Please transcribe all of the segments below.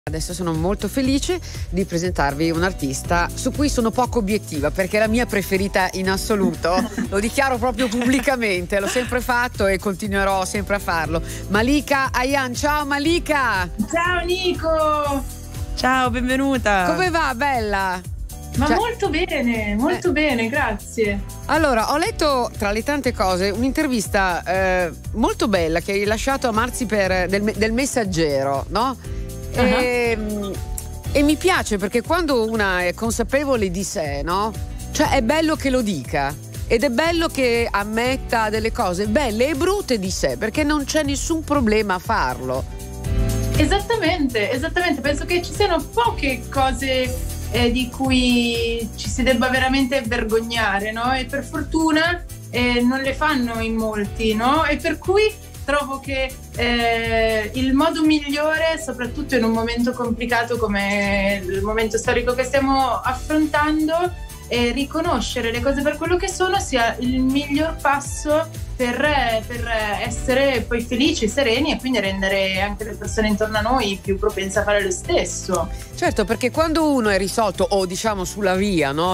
Adesso sono molto felice di presentarvi un artista su cui sono poco obiettiva perché è la mia preferita in assoluto, lo dichiaro proprio pubblicamente, l'ho sempre fatto e continuerò sempre a farlo. Malika Ayane, ciao Malika! Ciao Nico! Ciao, benvenuta! Come va, bella? Ma molto bene, grazie. Allora, ho letto tra le tante cose un'intervista molto bella che hai lasciato a Marzi del Messaggero, no? Uh-huh. E mi piace perché quando una è consapevole di sé, no? Cioè è bello che lo dica ed è bello che ammetta delle cose belle e brutte di sé, perché non c'è nessun problema a farlo. Esattamente, penso che ci siano poche cose di cui ci si debba veramente vergognare, no? E per fortuna non le fanno in molti, no? E per cui trovo che il modo migliore, soprattutto in un momento complicato come il momento storico che stiamo affrontando, è riconoscere le cose per quello che sono, sia il miglior passo per essere poi felici, sereni e quindi rendere anche le persone intorno a noi più propense a fare lo stesso. Certo, perché quando uno è risolto o diciamo sulla via, no,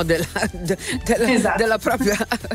della propria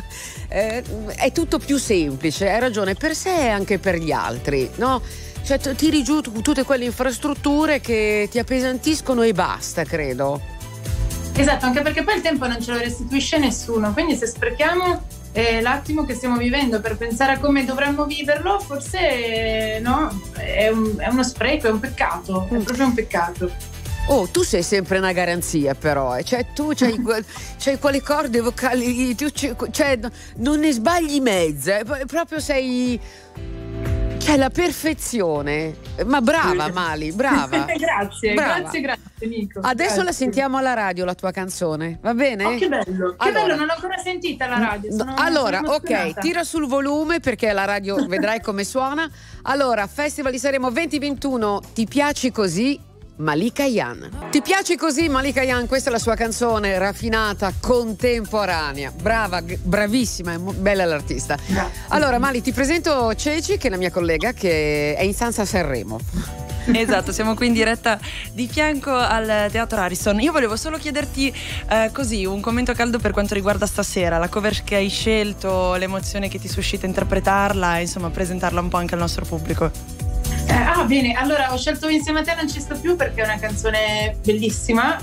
è tutto più semplice, hai ragione, per sé e anche per gli altri, no? Cioè tiri giù tutte quelle infrastrutture che ti appesantiscono e basta, credo. Esatto, anche perché poi il tempo non ce lo restituisce nessuno, quindi se sprechiamo l'attimo che stiamo vivendo per pensare a come dovremmo viverlo, forse no, è uno spreco, è un peccato, è proprio un peccato. Oh, tu sei sempre una garanzia però, cioè tu c'hai quelle corde vocali, cioè non ne sbagli mezza, proprio sei... C'è la perfezione, ma brava Mali, brava. Grazie Nico. Adesso la sentiamo alla radio la tua canzone, va bene? Oh, che bello, bello, non l'ho ancora sentita alla radio. Allora, ok, tira sul volume perché alla radio vedrai come suona. Allora, Festival di Sanremo 2021, Ti piaci così? Malika Ayane. Ti piace così Malika Ayane? Questa è la sua canzone raffinata, contemporanea. Brava, bravissima, è bella l'artista. Grazie. Allora Mali, ti presento Ceci, che è la mia collega, che è in stanza a Sanremo. Esatto, siamo qui in diretta di fianco al Teatro Ariston. Io volevo solo chiederti così un commento caldo per quanto riguarda stasera, la cover che hai scelto, l'emozione che ti suscita interpretarla e insomma presentarla un po' anche al nostro pubblico. Bene, allora ho scelto Insieme a te non ci sto più perché è una canzone bellissima,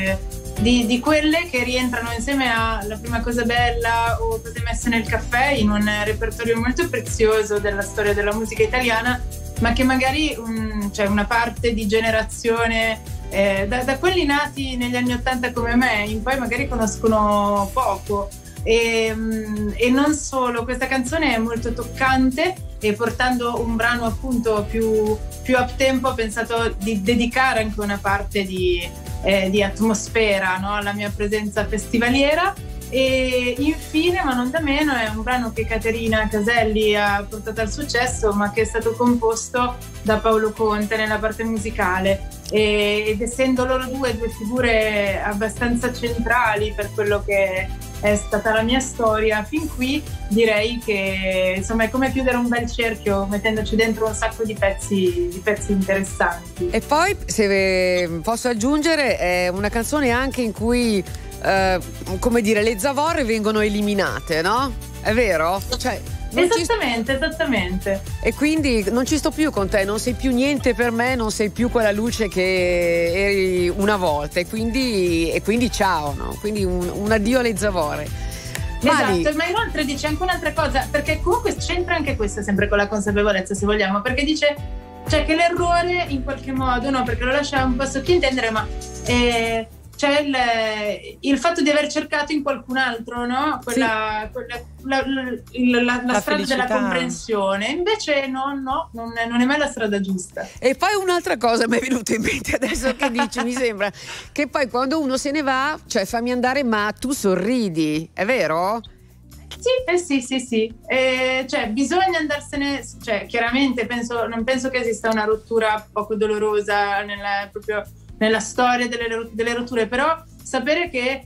di quelle che rientrano insieme a La prima cosa bella o Cose messe nel caffè in un repertorio molto prezioso della storia della musica italiana, ma che magari c'è una parte di generazione da quelli nati negli anni '80 come me in poi magari conoscono poco. E non solo, questa canzone è molto toccante e portando un brano appunto più up tempo ho pensato di dedicare anche una parte di atmosfera, no? Alla mia presenza festivaliera. E infine, ma non da meno, è un brano che Caterina Caselli ha portato al successo, ma che è stato composto da Paolo Conte nella parte musicale, ed essendo loro due figure abbastanza centrali per quello che è stata la mia storia fin qui, direi che insomma è come chiudere un bel cerchio mettendoci dentro un sacco di pezzi interessanti. E poi, se posso aggiungere, è una canzone anche in cui come dire, le zavorre vengono eliminate, no? È vero? Cioè, esattamente. E quindi non ci sto più con te, non sei più niente per me, non sei più quella luce che eri una volta, e quindi ciao, no? Quindi un addio alle zavorre. Esatto, ma inoltre dice anche un'altra cosa, perché comunque c'entra anche questo sempre con la consapevolezza, se vogliamo, perché dice cioè che l'errore in qualche modo, no, perché lo lascia un po' sottintendere, ma c'è il fatto di aver cercato in qualcun altro, no? La strada felicità. Della comprensione. Invece non è mai la strada giusta. E poi un'altra cosa mi è venuta in mente adesso che dici, mi sembra che poi quando uno se ne va, cioè fammi andare, ma tu sorridi, è vero? Sì. Cioè bisogna andarsene, cioè chiaramente non penso che esista una rottura poco dolorosa proprio nella storia delle rotture, però sapere che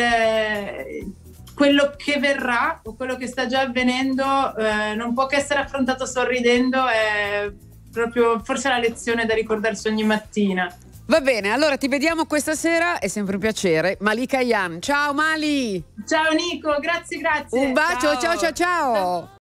quello che verrà o quello che sta già avvenendo non può che essere affrontato sorridendo è proprio forse la lezione da ricordarsi ogni mattina. Va bene, allora ti vediamo questa sera, è sempre un piacere. Malika Ayane. Ciao Mali! Ciao Nico, grazie. Un bacio, ciao ciao ciao!